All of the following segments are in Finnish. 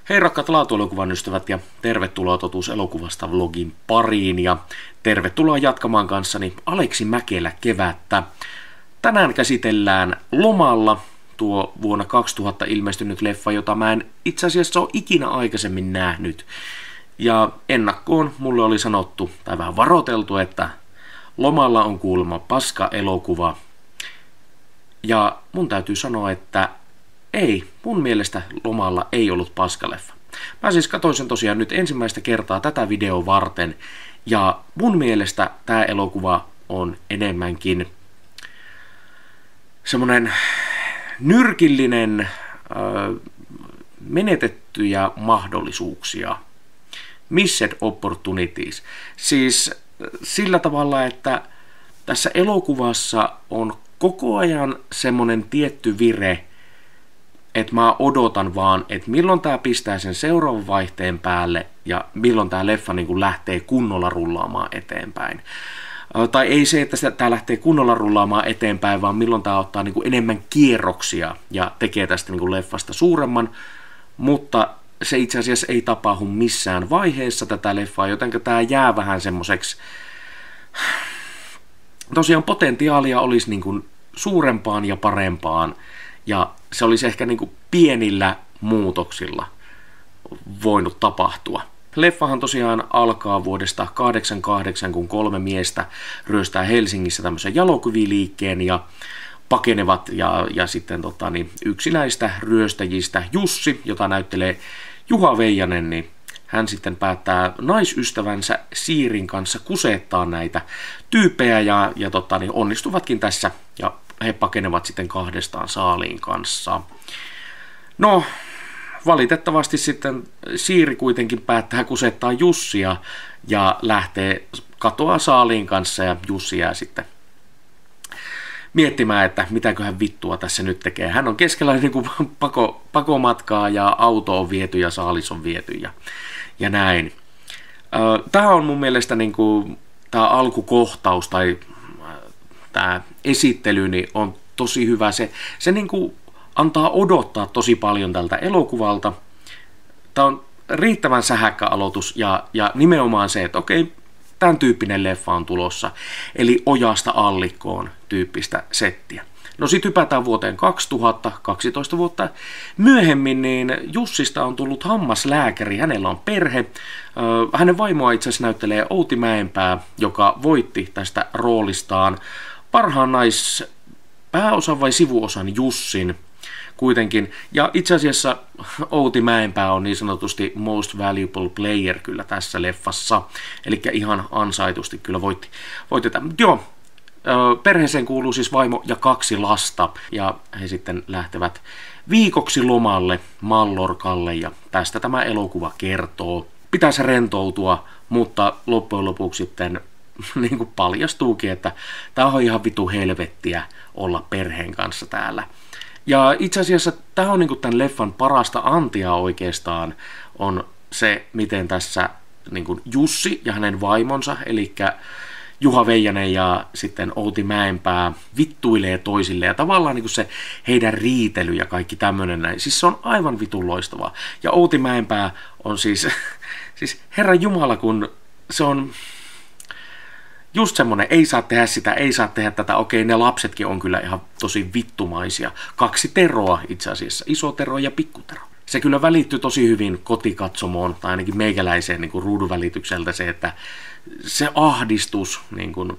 Hei rakkaat laatuelokuvan ystävät ja tervetuloa Totuus elokuvasta vlogin pariin ja tervetuloa jatkamaan kanssani Aleksi Mäkelä kevättä. Tänään käsitellään Lomalla tuo vuonna 2000 ilmestynyt leffa, jota mä en itse asiassa ole ikinä aikaisemmin nähnyt. Ja ennakkoon mulle oli sanottu tai vähän varoteltu, että Lomalla on kuulemma paska elokuva. Ja mun täytyy sanoa, että ei, mun mielestä Lomalla ei ollut paskaleffa. Mä siis katsoin sen tosiaan nyt ensimmäistä kertaa tätä videoa varten, ja mun mielestä tää elokuva on enemmänkin semmonen nyrkillinen menetettyjä mahdollisuuksia. Missed opportunities. Siis sillä tavalla, että tässä elokuvassa on koko ajan semmonen tietty vire, että mä odotan vaan, että milloin tää pistää sen seuraavan vaihteen päälle ja milloin tää leffa niin kuin lähtee kunnolla rullaamaan eteenpäin. Tai ei se, että tää lähtee kunnolla rullaamaan eteenpäin, vaan milloin tää ottaa niin kuin enemmän kierroksia ja tekee tästä niin kuin leffasta suuremman, mutta se itse asiassa ei tapahdu missään vaiheessa tätä leffaa, joten tää jää vähän semmoiseksi. Tosiaan potentiaalia olisi niin kuin suurempaan ja parempaan, ja se olisi ehkä niin kuin pienillä muutoksilla voinut tapahtua. Leffahan tosiaan alkaa vuodesta 1988, kun 3 miestä ryöstää Helsingissä tämmöisen jalokuviliikkeen ja pakenevat, ja sitten yksi näistä ryöstäjistä, Jussi, jota näyttelee Juha Veijanen, niin hän sitten päättää naisystävänsä Siirin kanssa kusettaa näitä tyyppejä ja onnistuvatkin tässä ja he pakenevat sitten kahdestaan Saaliin kanssa. No, valitettavasti sitten Siiri kuitenkin päättää kusettaa Jussia ja katoaa Saaliin kanssa ja Jussi jää sitten miettimään, että mitäköhän vittua tässä nyt tekee. Hän on keskellä niin kuin pakomatkaa ja auto on viety ja saalis on viety ja näin. Tämä on mun mielestä niin kuin, tämä alkukohtaus tai tämä esittely niin on tosi hyvä. Se niin kuin antaa odottaa tosi paljon tältä elokuvalta. Tämä on riittävän sähäkkä aloitus ja nimenomaan se, että okei, tämän tyyppinen leffa on tulossa. Eli ojasta allikkoon tyyppistä settiä. No sit hypätään vuoteen 2000, 12 vuotta myöhemmin, niin Jussista on tullut hammaslääkäri, hänellä on perhe. Hänen vaimoa itse asiassa näyttelee Outi Mäenpää, joka voitti tästä roolistaan parhaan pääosan vai sivuosan Jussin kuitenkin. Ja itse asiassa Outi Mäenpää on niin sanotusti most valuable player kyllä tässä leffassa. Eli ihan ansaitusti kyllä voitti tämän. Joo, perheeseen kuuluu siis vaimo ja 2 lasta. Ja he sitten lähtevät viikoksi lomalle Mallorcalle ja tästä tämä elokuva kertoo. Pitäisi rentoutua, mutta loppujen lopuksi sitten niin kuin paljastuukin, että tämä on ihan vitu helvettiä olla perheen kanssa täällä. Ja itse asiassa tämä on niin kuin tämän leffan parasta antia oikeastaan, on se, miten tässä niin kuin Jussi ja hänen vaimonsa, eli Juha Veijanen ja sitten Outi Mäenpää vittuilee toisille ja tavallaan niin kuin se heidän riitely ja kaikki tämmöinen näin. Siis se on aivan vitun loistavaa. Ja Outi Mäenpää on siis Herran Jumala, kun se on just semmonen, ei saa tehdä sitä, ei saa tehdä tätä. Okei, ne lapsetkin on kyllä ihan tosi vittumaisia. 2 Teroa itse asiassa, iso Tero ja pikku Tero. Se kyllä välittyy tosi hyvin kotikatsomoon, tai ainakin meikäläiseen niin kuin ruudun välitykseltä se, että se ahdistus, niin kuin,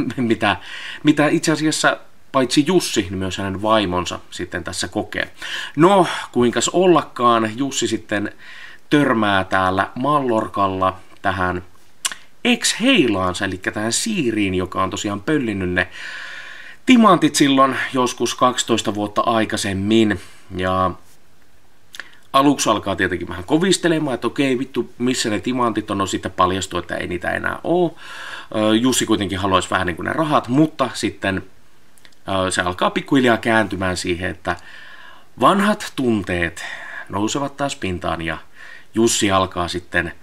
mitä itse asiassa paitsi Jussi, niin myös hänen vaimonsa sitten tässä kokee. No, kuinkas ollakaan, Jussi sitten törmää täällä Mallorcalla tähän ex-heilaansa, eli tähän Siiriin, joka on tosiaan pöllinyt ne timantit silloin joskus 12 vuotta aikaisemmin. Ja aluksi alkaa tietenkin vähän kovistelemaan, että okei, vittu, missä ne timantit on, no sitten paljastuu, että ei niitä enää ole. Jussi kuitenkin haluaisi vähän niin kuin ne rahat, mutta sitten se alkaa pikkuhiljaa kääntymään siihen, että vanhat tunteet nousevat taas pintaan ja Jussi alkaa sitten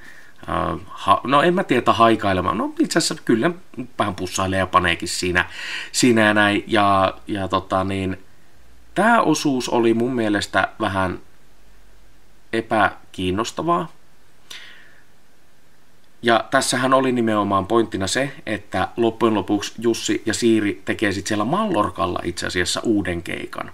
no en mä tiedä haikailemaan, no itse asiassa kyllä vähän pussailee ja paneekin siinä ja näin, ja tää osuus oli mun mielestä vähän epäkiinnostavaa. Ja tässähän oli nimenomaan pointtina se, että loppujen lopuksi Jussi ja Siiri tekee sitten siellä Mallorcalla itse asiassa uuden keikan.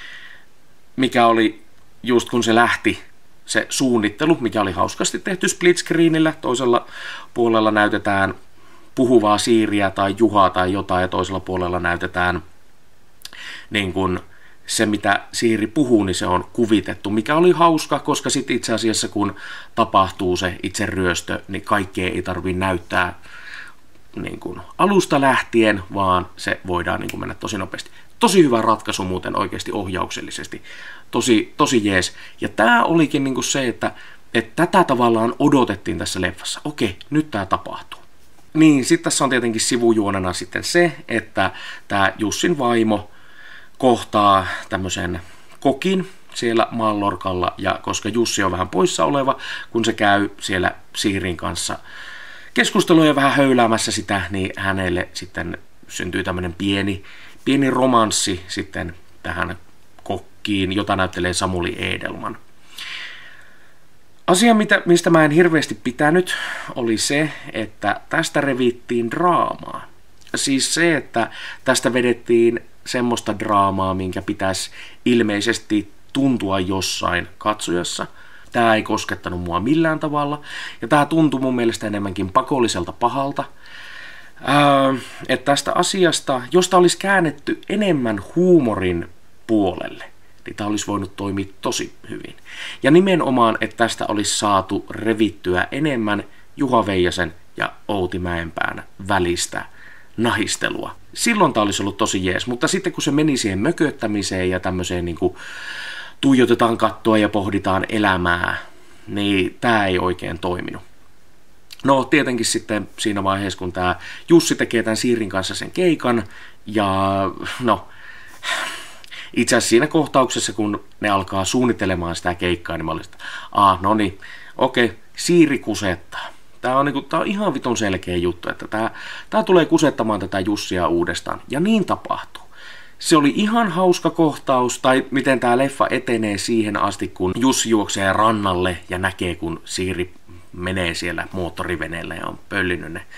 Mikä oli just kun se lähti, se suunnittelu, mikä oli hauskasti tehty split screenillä. Toisella puolella näytetään puhuvaa Siiriä tai Juhaa tai jotain, ja toisella puolella näytetään niin kuin se, mitä Siiri puhuu, niin se on kuvitettu, mikä oli hauska, koska sitten itse asiassa kun tapahtuu se itse ryöstö, niin kaikkea ei tarvitse näyttää niin kuin alusta lähtien, vaan se voidaan niin kuin mennä tosi nopeasti. Tosi hyvä ratkaisu muuten oikeasti ohjauksellisesti. Tosi jees. Ja tämä olikin niin kuin se, että tätä tavallaan odotettiin tässä leffassa. Okei, nyt tämä tapahtuu. Niin, sitten tässä on tietenkin sivujuonena sitten se, että tämä Jussin vaimo kohtaa tämmöisen kokin siellä Mallorcalla, ja koska Jussi on vähän poissa oleva, kun se käy siellä Siirin kanssa keskusteluja vähän höyläämässä sitä, niin hänelle sitten syntyy tämmöinen pieni romanssi sitten tähän kokkiin, jota näyttelee Samuli Edelman. Asia, mistä mä en hirveästi pitänyt, oli se, että tästä revittiin draamaa. Siis se, että tästä vedettiin semmoista draamaa, minkä pitäisi ilmeisesti tuntua jossain katsojassa. Tämä ei koskettanut mua millään tavalla, ja tämä tuntui mun mielestä enemmänkin pakolliselta pahalta. Että tästä asiasta, josta olisi käännetty enemmän huumorin puolelle, niin tämä olisi voinut toimia tosi hyvin. Ja nimenomaan, että tästä olisi saatu revittyä enemmän Juha Veijasen ja Outi Mäenpään välistä nahistelua. Silloin tämä olisi ollut tosi jees, mutta sitten kun se meni siihen mököttämiseen ja tämmöiseen niin kuin tuijotetaan kattoa ja pohditaan elämää, niin tämä ei oikein toiminut. No tietenkin sitten siinä vaiheessa, kun tämä Jussi tekee tämän Siirin kanssa sen keikan, ja no itse asiassa siinä kohtauksessa, kun ne alkaa suunnittelemaan sitä keikkaa, niin mä olin, että no niin, okei, Siiri kusettaa. Tämä on ihan vitun selkeä juttu, että tämä tulee kusettamaan tätä Jussia uudestaan, ja niin tapahtuu. Se oli ihan hauska kohtaus, tai miten tämä leffa etenee siihen asti, kun Jussi juoksee rannalle ja näkee, kun Siiri menee siellä moottoriveneellä ja on pöllinyt ne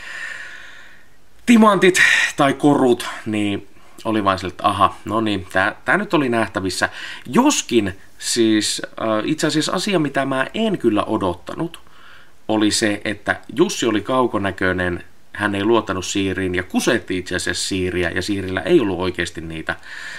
timantit tai korut, niin oli vain sille, että aha, no niin, tämä nyt oli nähtävissä. Joskin siis itse asiassa asia, mitä mä en kyllä odottanut, oli se, että Jussi oli kaukonäköinen, hän ei luottanut Siiriin ja kusetti itse asiassa Siiriä, ja Siirillä ei ollut oikeasti niitä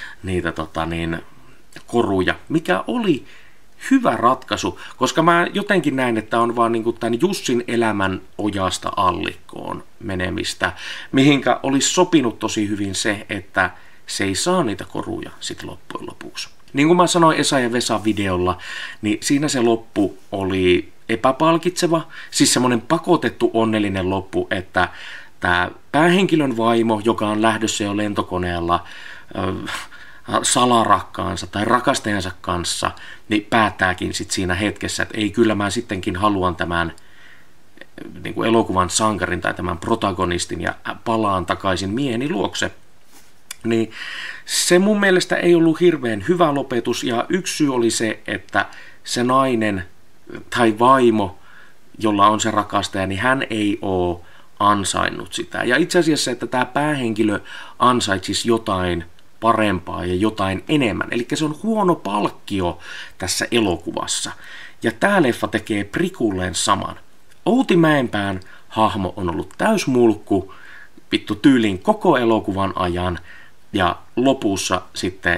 koruja, mikä oli hyvä ratkaisu, koska mä jotenkin näin, että on vaan niinku tämän Jussin elämän ojasta allikkoon menemistä, mihinkä olisi sopinut tosi hyvin se, että se ei saa niitä koruja sitten loppujen lopuksi. Niin kuin mä sanoin Esa ja Vesa videolla, niin siinä se loppu oli epäpalkitseva, siis semmoinen pakotettu onnellinen loppu, että tämä päähenkilön vaimo, joka on lähdössä jo lentokoneella salarakkaansa tai rakastajansa kanssa, niin päättääkin sit siinä hetkessä, että ei, kyllä mä sittenkin haluan tämän niin kuin elokuvan sankarin tai tämän protagonistin ja palaan takaisin mieheni luokse. Niin se mun mielestä ei ollut hirveän hyvä lopetus, ja yksi syy oli se, että se nainen tai vaimo, jolla on se rakastaja, niin hän ei ole ansainnut sitä. Ja itse asiassa, että tämä päähenkilö ansaitsisi jotain parempaa ja jotain enemmän. Eli se on huono palkkio tässä elokuvassa. Ja tämä leffa tekee prikulleen saman. Outi Mäenpään hahmo on ollut täysmulkku, vittu tyyliin koko elokuvan ajan, ja lopussa sitten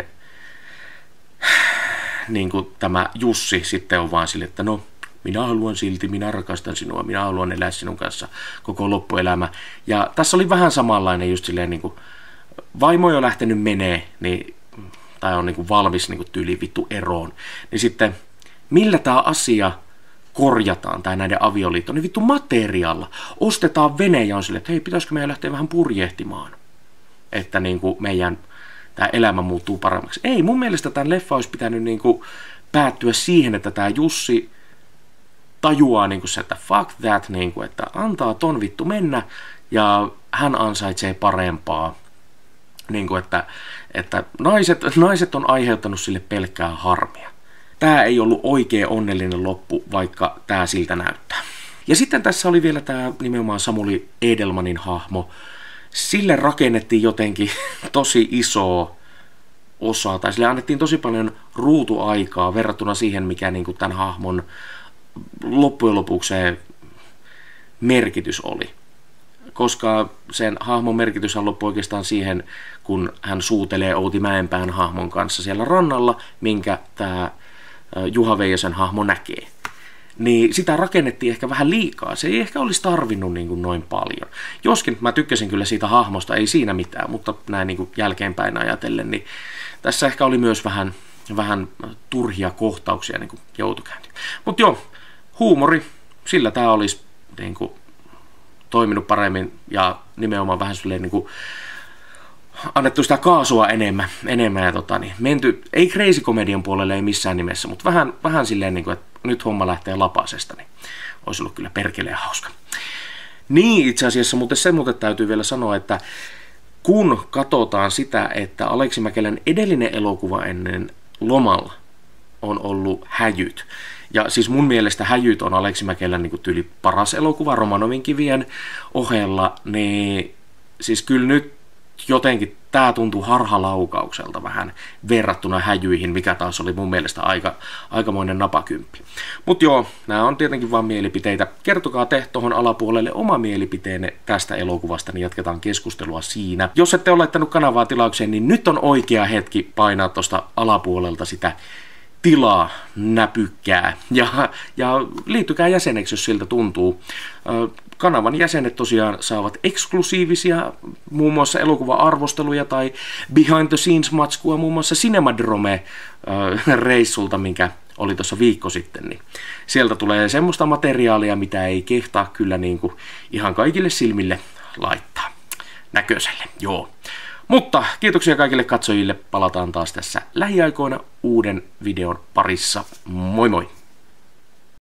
niin kuin tämä Jussi sitten on vaan sille, että no, minä haluan silti, minä rakastan sinua, minä haluan elää sinun kanssa koko loppuelämä. Ja tässä oli vähän samanlainen just silleen, niin kuin vaimo jo lähtenyt menee, niin, tai on niin kuin valmis niin kuin tyyliin vittu eroon, niin sitten millä tämä asia korjataan, tai näiden avioliitto, niin vittu materiaalilla. Ostetaan vene ja on silleen, että hei, pitäisikö meidän lähteä vähän purjehtimaan, että niin kuin meidän tämä elämä muuttuu paremmaksi. Ei, mun mielestä tämän leffa olisi pitänyt niin kuin päättyä siihen, että tämä Jussi tajuaa niin kuin se, että fuck that, niin kuin, että antaa ton vittu mennä, ja hän ansaitsee parempaa. Niin kuin, että naiset on aiheuttanut sille pelkkää harmia. Tää ei ollut oikein onnellinen loppu, vaikka tää siltä näyttää. Ja sitten tässä oli vielä tää nimenomaan Samuli Edelmanin hahmo. Sille rakennettiin jotenkin tosi iso osa, tai sille annettiin tosi paljon ruutuaikaa verrattuna siihen, mikä niin kuin tämän hahmon loppujen lopuksi se merkitys oli. Koska sen hahmon merkitys loppui oikeastaan siihen, kun hän suutelee Outi Mäenpään hahmon kanssa siellä rannalla, minkä tämä Juha Veijosen hahmo näkee. Niin sitä rakennettiin ehkä vähän liikaa. Se ei ehkä olisi tarvinnut niin kuin noin paljon. Joskin mä tykkäsin kyllä siitä hahmosta, ei siinä mitään, mutta näin niin kuin jälkeenpäin ajatellen, niin tässä ehkä oli myös vähän turhia kohtauksia niin kuin joutukäynti. Mutta joo, huumori, sillä tämä olisi niin kuin toiminut paremmin ja nimenomaan vähän silleen niin kuin annettu sitä kaasua enemmän ja menty, ei crazy comedian puolelle ei missään nimessä, mutta vähän silleen niin kuin, että nyt homma lähtee lapasesta, niin olisi ollut kyllä perkeleen hauska. Niin itse asiassa, mutta se täytyy vielä sanoa, että kun katsotaan sitä, että Aleksi Mäkelän edellinen elokuva ennen Lomalla on ollut Häjyt, ja siis mun mielestä Häjyt on Aleksi Mäkelän niin kuin tyyli paras elokuva Romanovin kivien ohella, niin siis kyllä nyt jotenkin tää tuntuu harhalaukaukselta vähän verrattuna Häjyihin, mikä taas oli mun mielestä aikamoinen napakymppi. Mut joo, nämä on tietenkin vaan mielipiteitä. Kertokaa te tohon alapuolelle oma mielipiteenne tästä elokuvasta, niin jatketaan keskustelua siinä. Jos ette ole laittanut kanavaa tilaukseen, niin nyt on oikea hetki painaa tosta alapuolelta sitä tilaa näpykkää ja liittykää jäseneksi, jos siltä tuntuu. Kanavan jäsenet tosiaan saavat eksklusiivisia muun muassa elokuva-arvosteluja tai behind the scenes matskua muun muassa Cinemadrome-reissulta, minkä oli tuossa viikko sitten. Niin sieltä tulee semmoista materiaalia, mitä ei kehtaa kyllä niin kuin ihan kaikille silmille laittaa näköiselle. Joo. Mutta kiitoksia kaikille katsojille. Palataan taas tässä lähiaikoina uuden videon parissa. Moi moi!